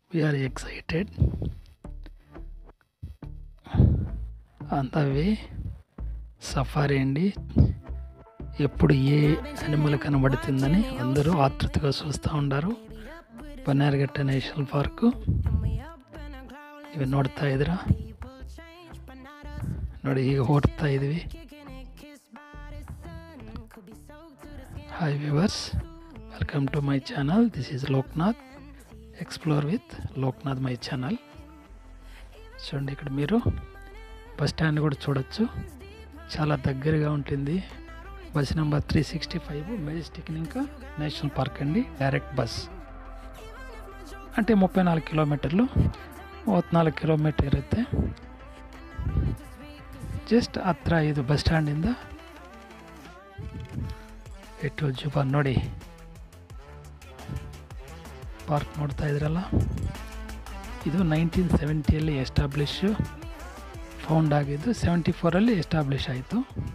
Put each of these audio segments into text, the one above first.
We are excited on the way. Safari అండి. ఎప్పుడు ఏ animal కనబడుతుందని అందరూ ఆతృతగా చూస్తూ ఉంటారు. ಬನ್ನೇರುಘಟ್ಟ ನ್ಯಾಷನಲ್ ಪಾರ್ಕು ಇವೆ ನೋಡ್ತಾ ಇದ್ದೀರಾ ನೋಡಿ, ಈಗ ಓಡ್ತಾ ಇದ್ದೀವಿ. Hi viewers, welcome to my channel. This is Loknath, explore with Loknath my channel. చూడండి, ఇక్కడ మీరు బస్ స్టాండ్ కూడా చూడొచ్చు. చాలా దగ్గరగా ఉంటుంది. బస్ నెంబర్ 365 మెజెస్టిక్ ఇంకా నేషనల్ పార్క్ అండి. డైరెక్ట్ బస్ అంటే 34 ಕಿಲೋಮೀಟರ್ಲು 34 ಕಿಲೋಮೀಟರ್ ಇರುತ್ತೆ. ಜಸ್ಟ್ ಹತ್ರ ಇದು ಬಸ್ ಸ್ಟ್ಯಾಂಡಿಂದ ಎಷ್ಟು ಜುಬಾ ನೋಡಿ. ಪಾರ್ಕ್ ನೋಡ್ತಾ ಇದ್ರಲ್ಲ, ಇದು 1970 ಎಸ್ಟಾಬ್ಲಿಷ್ ಫೌಂಡ್ ಆಗಿದ್ದು 74 ಎಸ್ಟಾಬ್ಲಿಷ್ ಆಯಿತು.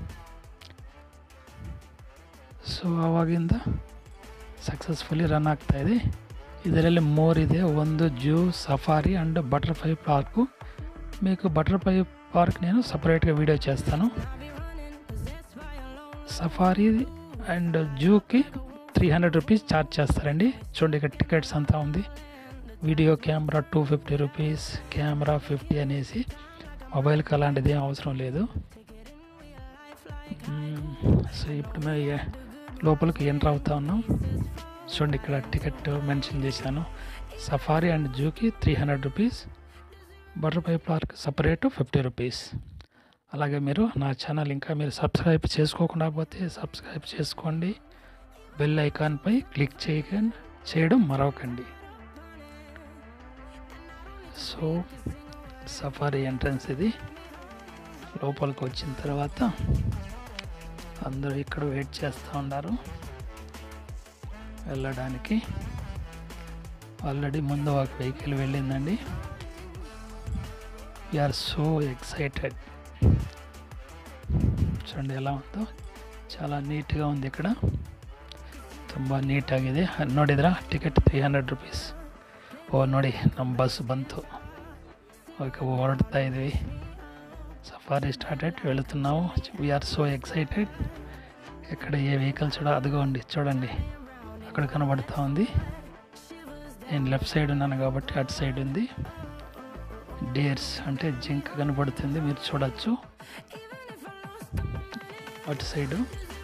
ಸೊ ಆವಾಗಿಂದ ಸಕ್ಸಸ್ಫುಲಿ ರನ್ ಆಗ್ತಾ ಇದೆ. ಇದರಲ್ಲಿ 3 ಇದೆ. ಒಂದು zoo, safari and butterfly park. మీకు బటర్ఫ్లై పార్క్ నేను సపరేట్గా వీడియో చేస్తాను. సఫారీ అండ్ జూకి 300 రూపీస్ ఛార్జ్ చేస్తారండి. చూడండి, ఇక్కడ టికెట్స్ అంతా ఉంది. వీడియో కెమెరా 250 రూపీస్, కెమెరా 50 అనేసి. మొబైల్కి అలాంటిది ఏం అవసరం లేదు. సో ఇప్పుడు మేము లోపలికి ఎంటర్ అవుతా ఉన్నాం. చూడండి, ఇక్కడ టికెట్ మెన్షన్ చేశాను. సఫారీ అండ్ జూకి 300 rupees, butterfly park separate 50 rupees. అలాగే మీరు నా ఛానల్ ఇంకా మీరు సబ్స్క్రైబ్ చేసుకోకుండా పోతే సబ్స్క్రైబ్ చేసుకోండి. బెల్ ఐకాన్పై క్లిక్ చేయడం మరవకండి. సో సఫారీ ఎంట్రన్స్ ఇది. లోపలికి వచ్చిన తర్వాత అందరూ ఇక్కడ వెయిట్ చేస్తూ ఉన్నారు వెళ్ళడానికి. ఆల్రెడీ ముందు ఒక వెహికల్ వెళ్ళిందండి. We're so excited. చూడండి ఎలా ఉందో, చాలా ನೀಟ್గా ఉంది. ఇక్కడ ತುಂಬ ನೀಟಾಗಿದೆ. ನೋಡಿದ್ರಾ, ಟಿಕೆಟ್ 300 ರೂಪೀಸ್. ಓ ನೋಡಿ, ನಮ್ಮ ಬಸ್ ಬಂತು. ఓకే, ಹೊರಡ್ತಾ ಇದ್ವಿ. సఫారీ స్టార్టెడ్, వెళుతున్నాము. We're so excited. ఎక్కడ ఏ వెహికల్ అదిగోండి, చూడండి అక్కడ కనబడుతూ ఉంది. నేను లెఫ్ట్ సైడ్ ఉన్నాను కాబట్టి అటు సైడ్ ఉంది. డేర్స్ అంటే జింక కనబడుతుంది, మీరు చూడొచ్చు అటు సైడు.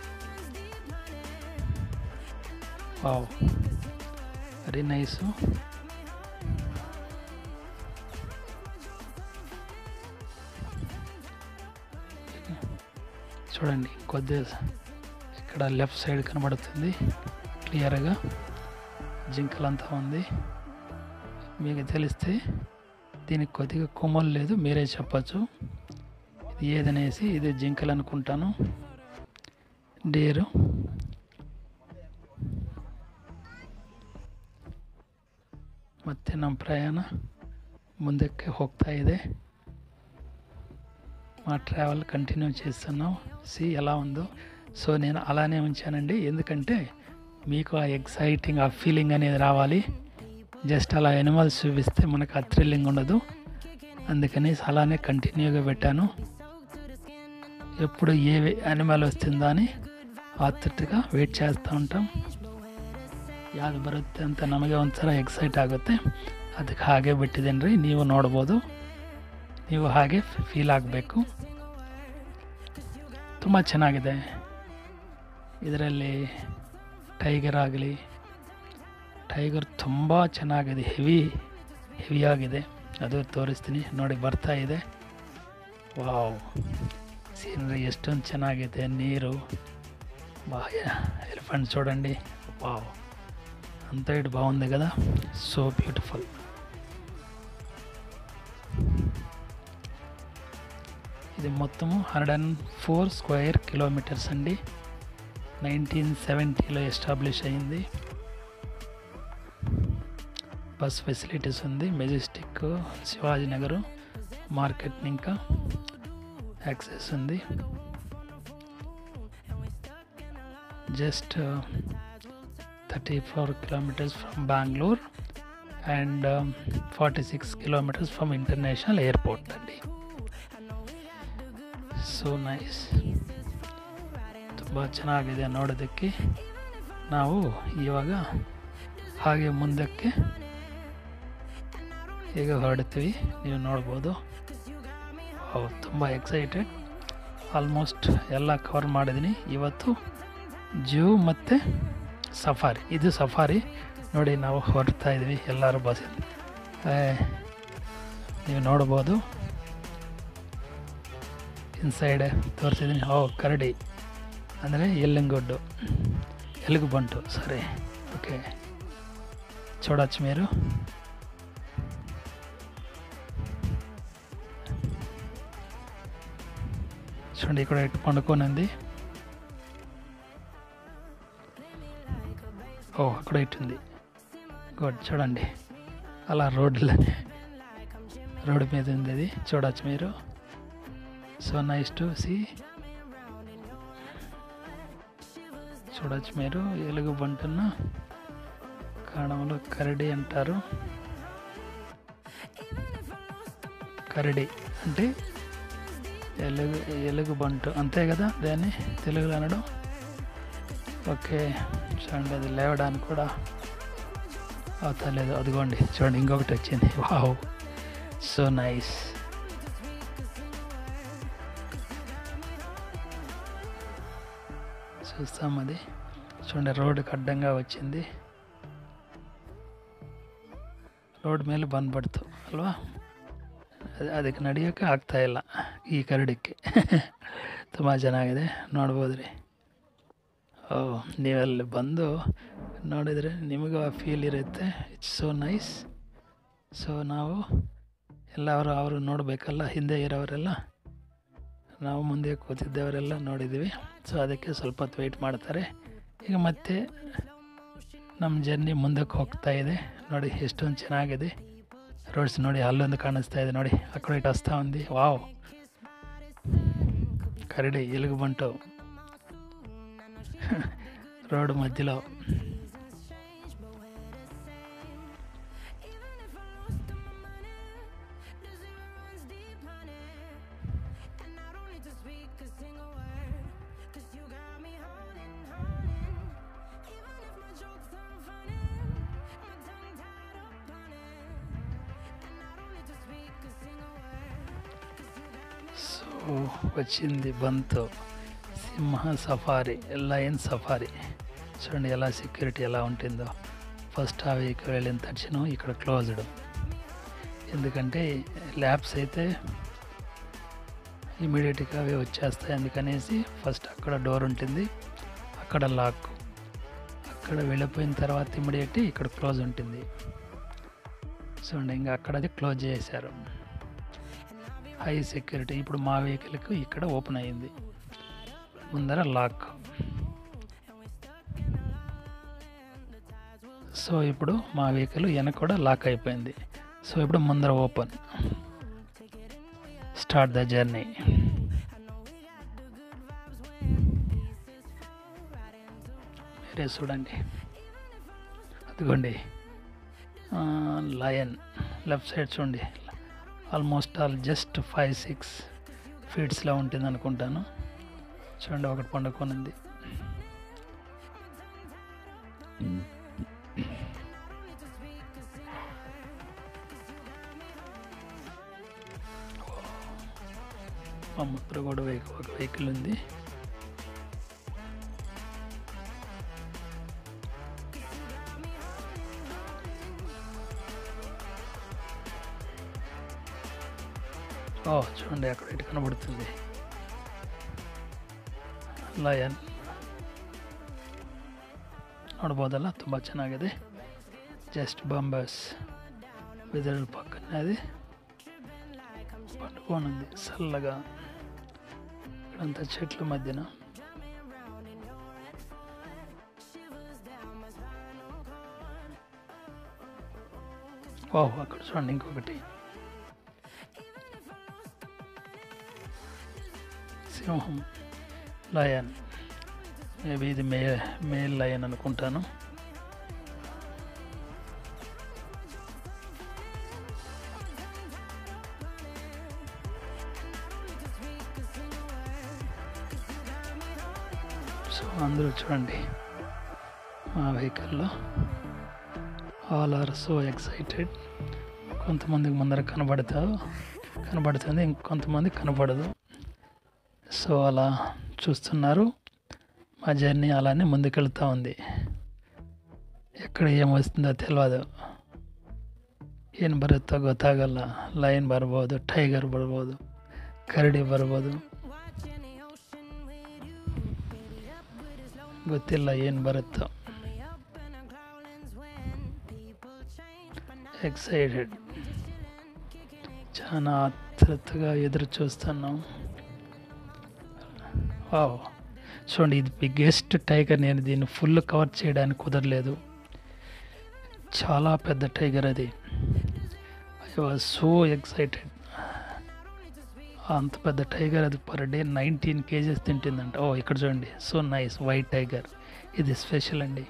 Wow, very nice. చూడండి, కొద్దిగా ఇక్కడ లెఫ్ట్ సైడ్ కనబడుతుంది క్లియర్గా. జింకలంతా ఉంది. మీకు తెలిస్తే దీనికి కొద్దిగా కొమ్మలు లేదు, మీరే చెప్పచ్చు ఇది ఏదనేసి. ఇది జింకలు అనుకుంటాను. డేరు ಮತ್ತೆ ನಮ್ಮ ಪ್ರಯಾಣ ಮುಂದಕ್ಕೆ ಹೋಗ್ತಾ ಇದೆ. మా ట్రావెల్ కంటిన్యూ చేస్తున్నాం. ఎలా ఉందో. సో నేను అలానే ఉంచానండి, ఎందుకంటే మీకు ఆ ఎక్సైటింగ్, ఆ ఫీలింగ్ అనేది రావాలి. జస్ట్ అలా యానిమల్స్ చూపిస్తే మనకు ఆ థ్రిల్లింగ్ ఉండదు. అందుకని అలానే కంటిన్యూగా పెట్టాను. ఎప్పుడు ఏ యానిమల్ వస్తుందా అని ಆತೃತగా ವೇಟ್ చేస్తూ ఉంటాం. ಯಾವುದು ಬರುತ್ತೆ ಅಂತ ನಮಗೆ ಒಂಥರ ಎಕ್ಸೈಟ್ ಆಗುತ್ತೆ. ಅದಕ್ಕೆ ಹಾಗೆ ಬಿಟ್ಟಿದ್ದೇನೆ. ನೀವು ನೋಡ್ಬೋದು, ನೀವು ಹಾಗೆ ಫೀಲ್ ಆಗಬೇಕು. ತುಂಬ ಚೆನ್ನಾಗಿದೆ. ಇದರಲ್ಲಿ ಟೈಗರ್ ಆಗಲಿ, ಟೈಗರ್ ತುಂಬ ಚೆನ್ನಾಗಿದೆ. ಹೆವಿಯಾಗಿದೆ. ಅದು ತೋರಿಸ್ತೀನಿ ನೋಡಿ, ಬರ್ತಾ ಇದೆ. ವಾವ್, సీనరీ ఎಷ್ಟೊಂದು ಚೆನ್ನಾಗಿದೆ. నీరు బాగా, ఎలిఫెంట్ చూడండి. వావ్, అంతా ఇటు బాగుంది కదా. So beautiful. ఇది మొత్తము 104 స్క్వేర్ కిలోమీటర్స్ అండి. 1970లో ఎస్టాబ్లిష్ అయింది. బస్ ఫెసిలిటీస్ ఉంది. మెజెస్టిక్, శివాజీనగర్, మార్కెట్ ఇంకా యాక్సెస్ ఉంది. Just 34 kilometers from Bangalore and 46 kilometers from international airport ಅಂడి. ಸೊ ನೈಸ್, ತುಂಬ ಚೆನ್ನಾಗಿದೆ ನೋಡೋದಕ್ಕೆ. ನಾವು ಇವಾಗ ಹಾಗೆ ಮುಂದಕ್ಕೆ ಈಗ ಹೊರಡ್ತೀವಿ, ನೀವು ನೋಡ್ಬೋದು. ತುಂಬ ಎಕ್ಸೈಟೆಡ್. ಆಲ್ಮೋಸ್ಟ್ ಎಲ್ಲ ಕವರ್ ಮಾಡಿದ್ದೀನಿ ಇವತ್ತು. ಜೂ ಮತ್ತು ಸಫಾರಿ, ಇದು ಸಫಾರಿ ನೋಡಿ. ನಾವು ಹೊರಡ್ತಾ ಇದ್ವಿ ಎಲ್ಲರೂ ಬಸ್, ನೀವು ನೋಡ್ಬೋದು. ಇನ್ಸೈಡ್ ತೋರಿಸಿದ್ದೀನಿ. ಕರಡಿ ಅಂದರೆ ఎలుగుబంటు సరే. ఓకే, చూడొచ్చు మీరు. చూడండి ఇక్కడ ఇటు పండుకొని ఉంది. అక్కడ ఇటుంది. గుడ్, చూడండి అలా రోడ్డు మీద ఉంది, అది చూడొచ్చు మీరు. So nice to see. చూడొచ్చు మీరు. ఎలుగుబంటున్న కాణంలో కరడి అంటారు. కరడి అంటే ఎలుగుబంటు అంతే కదా దాన్ని తెలుగులో అనడం. ఓకే, చూడండి అది లేవడానికి కూడా అవుతలేదు. అదిగోండి చూడండి ఇంకొకటి వచ్చింది. Wow, so nice. చూస్తాం అది. చూడండి ರೋಡ್ಗೆ ಅಡ್ಡಂಗ వచ్చింది. ರೋಡ್ ಮೇಲೆ ಬಂದ್ಬಿಡ್ತು ಅಲ್ವಾ. ಅದಕ್ಕೆ ನಡೆಯೋಕ್ಕೆ ಆಗ್ತಾಯಿಲ್ಲ ಈ ಕರಡಿಕ್ಕೆ. ತುಂಬ ಚೆನ್ನಾಗಿದೆ, ನೋಡ್ಬೋದು ರೀ. ನೀವಲ್ಲಿ ಬಂದು ನೋಡಿದರೆ ನಿಮಗೂ ಆ ಫೀಲ್ ಇರುತ್ತೆ. It's so nice. ಸೊ ನಾವು ಅವರು ನೋಡಬೇಕಲ್ಲ, ಹಿಂದೆ ಇರೋರೆಲ್ಲ. ನಾವು ಮುಂದೆ ಕೂತಿದ್ದವರೆಲ್ಲ ನೋಡಿದ್ದೀವಿ. ಸೊ ಅದಕ್ಕೆ ಸ್ವಲ್ಪ ಹೊತ್ತು ವೆಯ್ಟ್ ಮಾಡ್ತಾರೆ. ಈಗ ಮತ್ತೆ ನಮ್ಮ ಜರ್ನಿ ಮುಂದಕ್ಕೆ ಹೋಗ್ತಾ ಇದೆ. ನೋಡಿ ಎಷ್ಟೊಂದು ಚೆನ್ನಾಗಿದೆ రోడ్స్. ನೋಡಿ ಅಲ್ಲೊಂದು ಕಾಣಿಸ್ತಾ ಇದೆ ನೋಡಿ, అక్కడ ఇటు వస్తూ ఉంది. వావ్, కరడి ఎలుగుబంటు రోడ్డు మధ్యలో. వచ్చింది, బంతు సింహ సఫారీ, లయన్ సఫారీ. చూడండి ఎలా సెక్యూరిటీ ఎలా ఉంటుందో. ఫస్ట్ ఆ వెహికల్ వెళ్ళిన తక్షణం ఇక్కడ క్లోజ్డ్, ఎందుకంటే ల్యాబ్స్ అయితే ఇమీడియట్గా అవి వచ్చేస్తాయి. అందుకనేసి ఫస్ట్ అక్కడ డోర్ ఉంటుంది, అక్కడ లాక్. అక్కడ వెళ్ళిపోయిన తర్వాత ఇమీడియట్ ఇక్కడ క్లోజ్ ఉంటుంది. చూడండి ఇంకా అక్కడ అది క్లోజ్ చేశారు. High security. ఇప్పుడు మా వెహికల్కి ఇక్కడ ఓపెన్ అయ్యింది, ముందర లాక్. సో ఇప్పుడు మా వెహికల్ వెనక కూడా లాక్ అయిపోయింది. సో ఇప్పుడు ముందర ఓపెన్. Start the journey. మీరే చూడండి, అదిగోండి లయన్. లెఫ్ట్ సైడ్ చూడండి, ఆల్మోస్ట్ జస్ట్ 5-6 ఫీట్స్లో ఉంటుంది అనుకుంటాను. చూడండి ఒకటి పండుకొని ఉంది. మా ముందర కూడా ఒక వెహికల్ ఉంది. చూడండి అక్కడ ఇటు కనబడుతుంది ಲಯನ್. ನೋಡ್ಬೋದಲ್ಲ, ತುಂಬ ಚೆನ್ನಾಗಿದೆ. ಜಸ್ಟ್ ಬಂಬಸ್ వెదర్ పక్కన అది పండుకోనుంది చల్లగా. ఇక్కడంతా చెట్ల మధ్యన. అక్కడ చూడండి ఇంకొకటి సింహం, లయన్. మేబీ ఇది మేల్ లయన్ అనుకుంటాను. సో అందరూ చూడండి మా వెహికల్లో ఆల్ ఆర్ సో ఎక్సైటెడ్. కొంతమందికి ముందర కనబడుతుంది, ఇంకొంతమంది కనబడదు. సో అలా చూస్తున్నారు. మా జర్నీ అలానే ముందుకెళ్తూ ఉంది. ಎಕಡೆ ಏನು ವಸ್ತುಂದ ತಿಳಿಯೋದು, ಏನು ಬರುತ್ತೋ ಗೊತ್ತಾಗಲ್ಲ. ಲೈನ್ ಬರ್ಬೋದು, ಟೈಗರ್ ಬರ್ಬೋದು, ಕರಡಿ ಬರ್ಬೋದು, ಗೊತ್ತಿಲ್ಲ ಏನು ಬರುತ್ತೋ. ఎక్సైటెడ్, చాలా ఆత్రుతగా ఎదురు చూస్తున్నాం. వావ్, చూడండి ఇది బిగ్గెస్ట్ టైగర్. నేను దీన్ని ఫుల్ కవర్ చేయడానికి కుదరలేదు, చాలా పెద్ద టైగర్ అది. I was so excited. అంత పెద్ద టైగర్ అది పర్ డే 19 kgs తింటుందంట. ఓ ఇక్కడ చూడండి, సో నైస్ వైట్ టైగర్. ఇది స్పెషల్ అండి,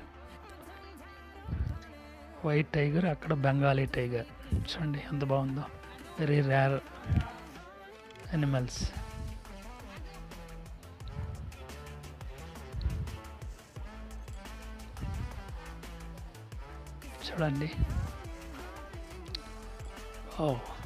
వైట్ టైగర్. అక్కడ బెంగాలీ టైగర్. చూడండి ఎంత బాగుందో. Very rare animals. చూడండి. ఓ,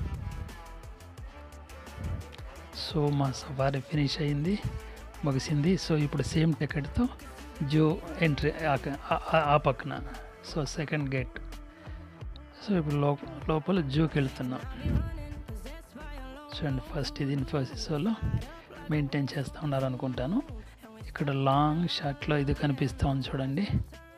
సో మా సఫారీ ఫినిష్ అయింది, ముగిసింది. సో ఇప్పుడు సేమ్ టికెట్తో జూ ఎంట్రీ ఆ పక్కన. So second gate. సో ఇప్పుడు లోపల జూకి వెళ్తున్నాం. చూడండి, ఫస్ట్ ఇది ఇన్ఫోసిస్ వాళ్ళు మెయింటైన్ చేస్తూ ఉన్నారు అనుకుంటాను. ఇక్కడ లాంగ్ షాట్లో ఇది కనిపిస్తూ ఉంది చూడండి,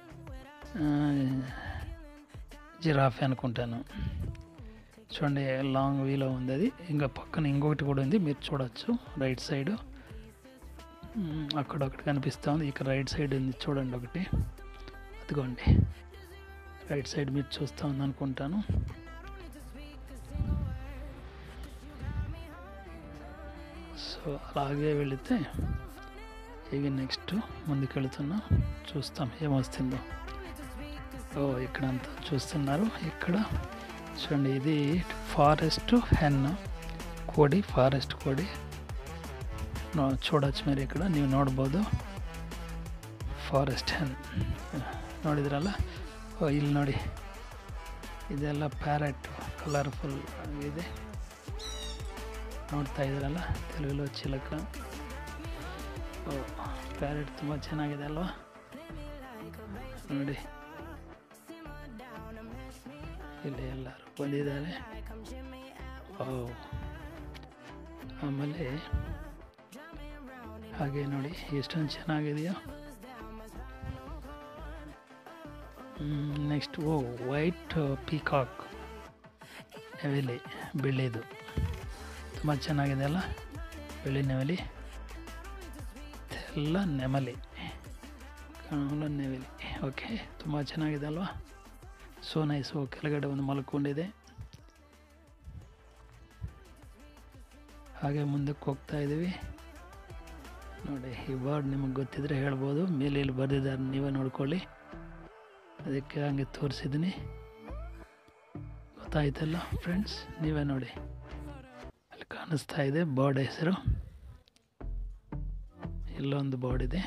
జిరాఫీ అనుకుంటాను. చూడండి లాంగ్ వీలో ఉంది అది. ఇంకా పక్కన ఇంకొకటి కూడా ఉంది, మీరు చూడొచ్చు రైట్ సైడ్. అక్కడ ఒకటి కనిపిస్తూ ఉంది. ఇక్కడ రైట్ సైడ్ ఉంది చూడండి ఒకటి, అదిగోండి రైట్ సైడ్ మీరు చూస్తూ ఉంది అనుకుంటాను. సో అలాగే వెళితే ఇక నెక్స్ట్ ముందుకు వెళుతున్నా, చూస్తాం ఏమొస్తుందో. ఓ ఇక్కడంతా చూస్తున్నారు. ఇక్కడ చూడండి, ఇది ఫారెస్ట్ హెన్ కోడి, ಫಾರೆಸ್ಟ್ ಕೋಡಿ చూడొచ్చు మీరు. ఇక్కడ ನೀವು ನೋಡ್ಬೋದು ಫಾರೆಸ್ಟ್ ಹೆನ್, ನೋಡಿದ್ರಲ್ಲ. ಇಲ್ಲಿ ನೋಡಿ, ಇದೆಲ್ಲ ಪ್ಯಾರೆಟ್ ಕಲರ್ಫುಲ್ ಇದೆ, ನೋಡ್ತಾ ಇದ್ರಲ್ಲ తెలుగులో ಚಿಲಕ. ಪ್ಯಾರೆಟ್ ತುಂಬ ಚೆನ್ನಾಗಿದೆ ಅಲ್ವಾ, ನೋಡಿ ಇಲ್ಲಿ ಎಲ್ಲರೂ ಬಂದಿದ್ದಾರೆ. ಆಮೇಲೆ ಹಾಗೆ ನೋಡಿ ಎಷ್ಟೊಂದು ಚೆನ್ನಾಗಿದೆಯೋ. ನೆಕ್ಸ್ಟ್ ವೈಟ್ ಪೀಕಾಕ್ ನೆವಲಿ, ಬಿಳಿದು ತುಂಬ ಚೆನ್ನಾಗಿದೆ ಅಲ್ಲ, ಬಿಳಿ ನೆವಲಿ, ತೆಲ್ಲ ನೆಮಲಿ, ಕಾಣಲು ನೆವಲಿ. ಓಕೆ, ತುಂಬ ಚೆನ್ನಾಗಿದೆ ಅಲ್ವಾ. So nice. ಕೆಳಗಡೆ ಒಂದು ಮಲ್ಕೊಂಡಿದೆ. ಹಾಗೆ ಮುಂದಕ್ಕೆ ಹೋಗ್ತಾ ಇದ್ದೀವಿ. ನೋಡಿ ಈ ಬರ್ಡ್ ನಿಮಗೆ ಗೊತ್ತಿದ್ರೆ ಹೇಳ್ಬೋದು, ಮೇಲೆ ಇಲ್ಲಿ ಬರೆದಿದ್ದಾರೆ, ನೀವೇ ನೋಡ್ಕೊಳ್ಳಿ. ಅದಕ್ಕೆ ಹಂಗೆ ತೋರಿಸಿದ್ದೀನಿ, ಗೊತ್ತಾಯ್ತಲ್ಲ ಫ್ರೆಂಡ್ಸ್, ನೀವೇ ನೋಡಿ. ಅಲ್ಲಿ ಕಾಣಿಸ್ತಾ ಇದೆ ಬರ್ಡ್ ಹೆಸರು. ಇಲ್ಲೊಂದು ಬರ್ಡ್ ಇದೆ.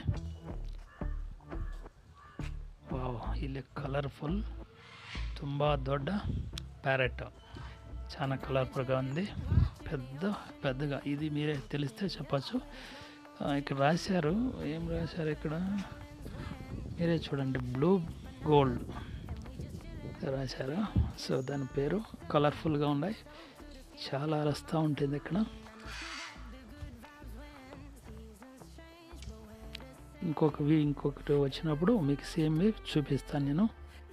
ವಾವ್, ಇಲ್ಲಿ కలర్ఫుల్ ತುಂಬ దొడ్డ ప్యారెట్, చాలా కలర్ఫుల్గా ఉంది, పెద్దగా. ఇది మీరే తెలిస్తే చెప్పచ్చు. ఇక్కడ రాశారు, ఏం రాశారు ఇక్కడ మీరే చూడండి, బ్లూ గోల్డ్ రాశారు. సో దాని పేరు. కలర్ఫుల్గా ఉన్నాయి, చాలా అరుస్తూ ఉంటుంది ఇక్కడ. ఇంకొకటి వచ్చినప్పుడు మీకు సేమ్ చూపిస్తాను నేను.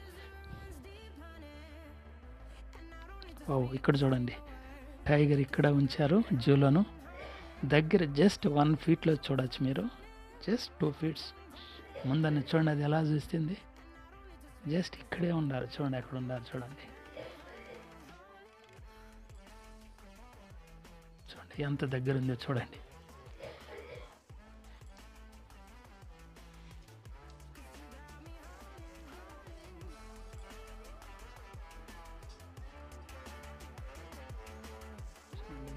ఇక్కడ చూడండి, టైగర్ ఇక్కడ ఉంచారు జూలోను. దగ్గర జస్ట్ 1 feet చూడవచ్చు మీరు, జస్ట్ 2 feet ముందన్న చూడండి, అది ఎలా చూస్తుంది. జస్ట్ ఇక్కడే ఉన్నారు చూడండి, ఎక్కడ ఉన్నారు చూడండి. చూడండి ఎంత దగ్గర ఉందో చూడండి.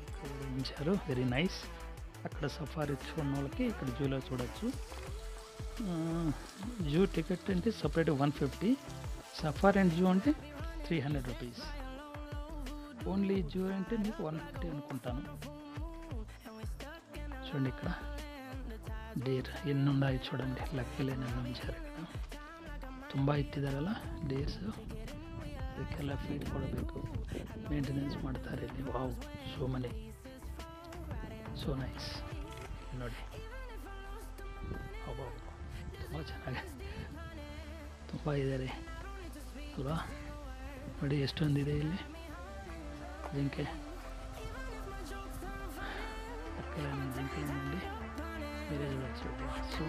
ఉంచారు, వెరీ నైస్. అక్కడ సఫారీ చూడని వాళ్ళకి ఇక్కడ జూలో చూడొచ్చు. జూ టికెట్ అంటే సపరేట్ 150, సఫారీ అండ్ జూ అంటే 300 రూపీస్. ఓన్లీ జూ అంటే మీకు 150 అనుకుంటాను. చూడండి ఇక్కడ ಡೇರ್ ಎನ್ನು ఉన్నాయి చూడండి, ಲಕ್ಕಿಲೇನ ఉంచారు ఇక్కడ. ತುಂಬ ಇಟ್ಟಿದಾರಲ್ಲ ಡೇರ್ಸ್, ಅದಕ್ಕೆಲ್ಲ ಫೀಡ್ ಕೊಡಬೇಕು, ಮೇಂಟೆನೆನ್ಸ್ ಮಾಡ್ತಾರೆ ಇಲ್ಲಿ. Wow, so many, so nice. ನೋಡಿ ಅಬ್ಬಾ, ತುಂಬ ಚೆನ್ನಾಗಿ ತುಂಬ ಇದ್ದಾರೆ ಅಲ್ವಾ. ನೋಡಿ ಎಷ್ಟೊಂದಿದೆ ಇಲ್ಲಿ ಜಿಂಕೆ, ಲಕ್ಕಿಲೇನ ಜಿಂಕೆ ನೋಡಿ మీరే చూడొచ్చు. సో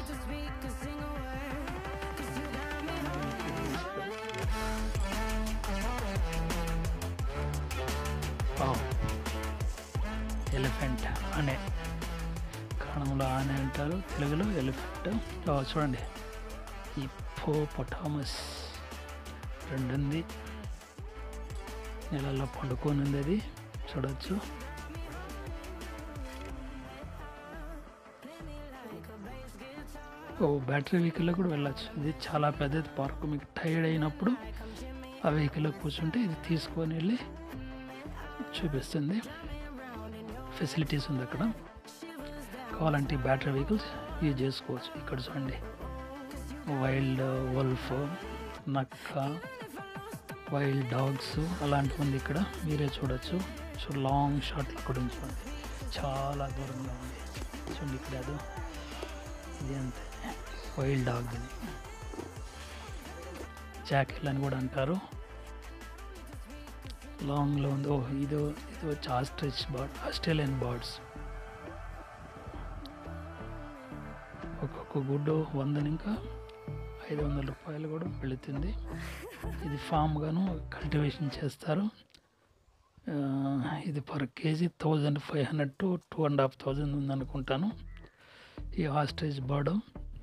ఎలిఫెంట్ అనే కన్నడలో ఆనే అంటారు, తెలుగులో ఎలిఫెంట్. చూడండి హిప్పోపొటామస్ 2 ఉంది, నెలల్లో పండుకొని ఉంది, అది చూడవచ్చు. బ్యాటరీ వెహికల్లో కూడా వెళ్ళచ్చు. ఇది చాలా పెద్దది పార్క్. మీకు టైర్డ్ అయినప్పుడు ఆ వెహికల్లో కూర్చుంటే ఇది తీసుకొని వెళ్ళి చూపిస్తుంది. ఫెసిలిటీస్ ఉంది అక్కడ. కావాలంటే బ్యాటరీ వెహికల్స్ యూజ్ చేసుకోవచ్చు. ఇక్కడ చూడండి వైల్డ్ వల్ఫ్, నక్క, వైల్డ్ డాగ్స్ అలాంటివి ఉంది ఇక్కడ, మీరే చూడొచ్చు. సో లాంగ్ షాట్లు అక్కడ ఉంచుకోండి, చాలా దూరంగా ఉంది. చూడండి ఇక్కడ అది, ఇది అంతే వైల్డ్ డాగ్, ఇది జాకెల్ అని కూడా అంటారు. లాంగ్లో ఉంది. ఇది వచ్చి ఆస్ట్రిచ్ బర్డ్, ఆస్ట్రేలియన్ బర్డ్స్. ఒక్కొక్క గుడ్డు 100 ఇంకా 500 రూపాయలు కూడా వెళుతుంది. ఇది ఫామ్గాను కల్టివేషన్ చేస్తారు. ఇది పర్ కేజీ 1500 to 2500 ఉందనుకుంటాను ఈ ఆస్ట్రిచ్ బర్డ్.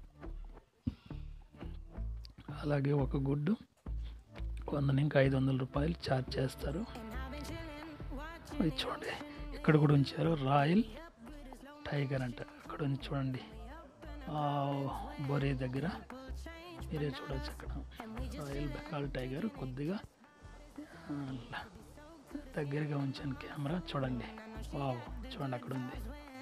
అలాగే ఒక గుడ్డు 100 ఇంకా 500 రూపాయలు ఛార్జ్ చేస్తారు. ఇది చూడండి ఇక్కడ కూడా ఉంచారు, రాయల్ టైగర్ అంట. అక్కడ ఉంది చూడండి బొరే దగ్గర, మీరే చూడవచ్చు. అక్కడ రాయల్ బెంగాల్ టైగర్. కొద్దిగా దగ్గరగా ఉంచాను కెమెరా, చూడండి. వావ్, చూడండి అక్కడ ఉంది.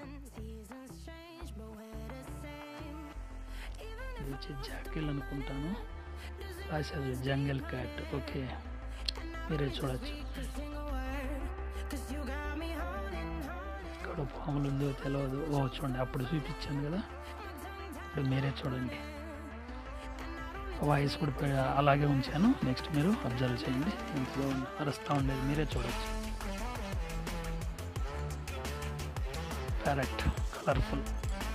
ఇది వచ్చి జాకిల్ అనుకుంటాను, రాశారు జంగల్ క్యాట్. ఓకే, మీరే చూడచ్చు. ఇక్కడ పాములు ఉందో తెలియదు. చూడండి అప్పుడు చూపించాను కదా, ఇప్పుడు మీరే చూడండి. వాయిస్ కూడా అలాగే ఉంచాను, నెక్స్ట్ మీరు అబ్జర్వ్ చేయండి. ఇంట్లో అరుస్తూ ఉండేది మీరే చూడవచ్చు. Parrot colourful.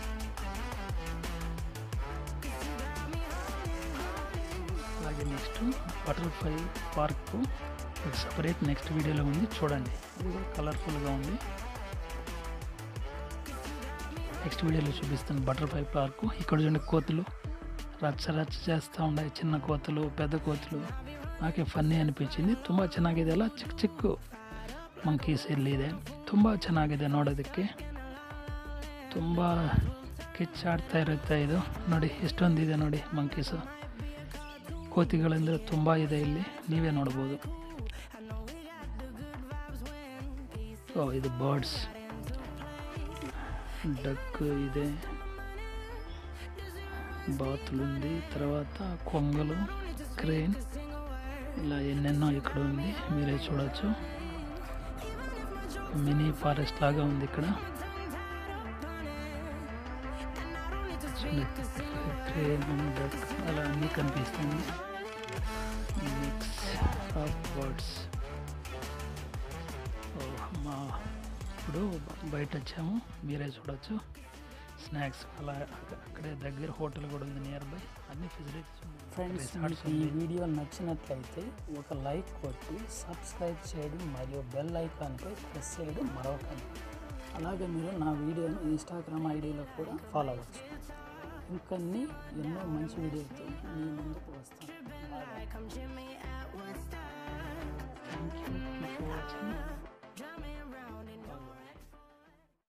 అలాగే next butterfly park separate next వీడియోలో ఉంది, చూడండి. ఇది కూడా కలర్ఫుల్గా ఉంది. నెక్స్ట్ వీడియోలో చూపిస్తాను బటర్ఫ్లై పార్క్. ఇక్కడ చూడండి కోతులు ರಚ್ಚ చేస్తూ ఉన్నాయి, చిన్న కోతులు, పెద్ద కోతులు. ನಾಕೆ ಫನ್ನಿ ಅನಿಪಿಸಿಂది. ತುಂಬ ಚೆನ್ನಾಗಿದೆ ಅಲ್ಲ, ಚಿಕ್ಕ ಚಿಕ್ಕ ಮಂಕೀಸ್ ಇಲ್ಲಿದೆ. ತುಂಬ ಚೆನ್ನಾಗಿದೆ ನೋಡೋದಕ್ಕೆ, ತುಂಬ ಕಿಚ್ಚಾಡ್ತಾ ಇರುತ್ತೆ ಇದು. ನೋಡಿ ಎಷ್ಟೊಂದಿದೆ ನೋಡಿ ಮಂಕೀಸು, ಕೋತಿಗಳೆಂದರೆ ತುಂಬ ಇದೆ ಇಲ್ಲಿ, ನೀವೇ ನೋಡ್ಬೋದು. ಇದು ಬರ್ಡ್ಸ್, డక్ ಇದೆ, బాతులు ఉంది, తర్వాత కొంగలు, క్రేన్, ఇలా ఎన్నెన్నో ఇక్కడ ఉంది, మీరే చూడొచ్చు. మినీ ఫారెస్ట్ లాగా ఉంది ఇక్కడ. క్రేన్, డక్ అలా అన్నీ కనిపిస్తుంది. Mix of birds. మా ఇప్పుడు బయట వచ్చాము, మీరే చూడొచ్చు. స్నాక్స్ అలా అక్కడే దగ్గర హోటల్ కూడా ఉంది నియర్ బై, అన్ని ఫెసిలిటీస్ ఉన్నాయి. ఫ్రెండ్స్, ఈ వీడియో నచ్చినట్లయితే ఒక లైక్ కొట్టి సబ్స్క్రైబ్ చేయడం మరియు బెల్ ఐకాన్పై ప్రెస్ చేయడం మరొకటి. అలాగే మీరు నా వీడియోను ఇన్స్టాగ్రామ్ ఐడిలో కూడా ఫాలో అవ్వచ్చు. ఇంకొన్ని ఎన్నో మంచి వీడియోలతో మీ ముందుకు వస్తాను. Thank you for watching.